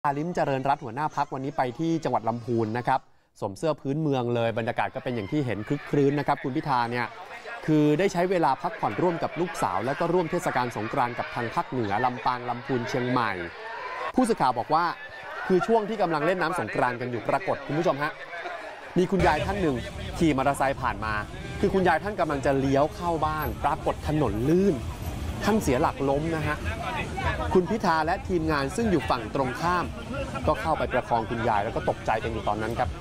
ลิ้มเจริญรัตน์หัวหน้าพักวันนี้ไปที่จังหวัดลำพูนนะครับสวมเสื้อพื้นเมืองเลยบรรยากาศก็เป็นอย่างที่เห็นคลึกครื้นนะครับคุณพิธาเนี่ยคือได้ใช้เวลาพักผ่อนร่วมกับลูกสาวแล้วก็ร่วมเทศกาลสงกรานต์กับทางภาคเหนือลำปางลำพูนเชียงใหม่ผู้สื่อข่าวบอกว่าคือช่วงที่กำลังเล่นน้ำสงกรานต์กันอยู่ปรากฏคุณผู้ชมฮะมีคุณยายท่านหนึ่งขี่มอเตอร์ไซค์ผ่านมาคือคุณยายท่านกำลังจะเลี้ยวเข้าบ้านปรากฏถนนลื่นท่านเสียหลักล้มนะฮะคุณพิธาและทีมงานซึ่งอยู่ฝั่งตรงข้ามก็เข้าไปประคองคุณยายแล้วก็ตกใจกันอยู่ตอนนั้นครับ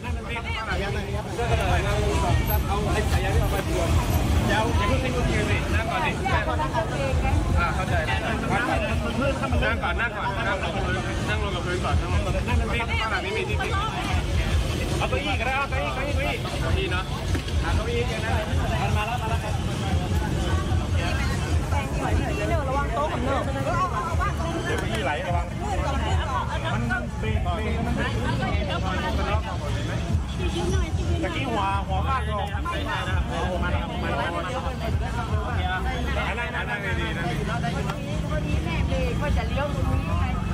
เข้าใจนั่งก่อนนั่งลงกับพื้นก่อนนั่งไม่มีที่เอาเก้าอี้ก็ได้เอาเก้าอี้เนาะเก้าอี้อย่างนั้นมาแล้วระวังโต๊ะผมเนอะเดี๋ยวเก้าอี้ไหลระวังมันเบรกมันตะกี้หัวฟาดลงนั่งดีๆก็จะเลี้ยวตรงนี้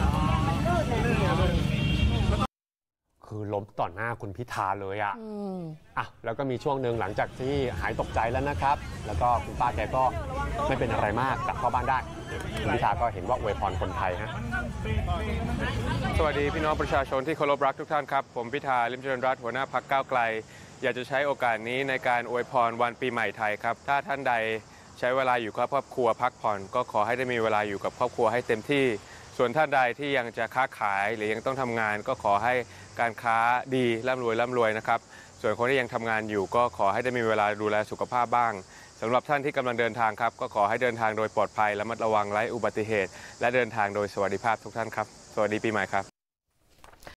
คือล้มต่อหน้าคุณพิธาเลยอ่ะแล้วก็มีช่วงหนึ่งหลังจากที่หายตกใจแล้วนะครับแล้วก็คุณป้าแกก็ไม่เป็นอะไรมากกลับเข้าบ้านได้คุณพิธาก็เห็นว่าอวยพรคนไทยฮะสวัสดีพี่น้องประชาชนที่เคารพรักทุกท่านครับผมพิธาลิ้มเจริญรัตน์หัวหน้าพรรคก้าวไกลอยากจะใช้โอกาสนี้ในการอวยพรวันปีใหม่ไทยครับถ้าท่านใดใช้เวลาอยู่กับครอบครัวพักผ่อนก็ขอให้ได้มีเวลาอยู่กับครอบครัวให้เต็มที่ส่วนท่านใดที่ยังจะค้าขายหรือยังต้องทำงานก็ขอให้การค้าดีร่ำรวยนะครับส่วนคนที่ยังทำงานอยู่ก็ขอให้ได้มีเวลาดูแลสุขภาพบ้างสำหรับท่านที่กำลังเดินทางครับก็ขอให้เดินทางโดยปลอดภัยระมัดระวังไร้อุบัติเหตุและเดินทางโดยสวัสดิภาพทุกท่านครับสวัสดีปีใหม่ครับ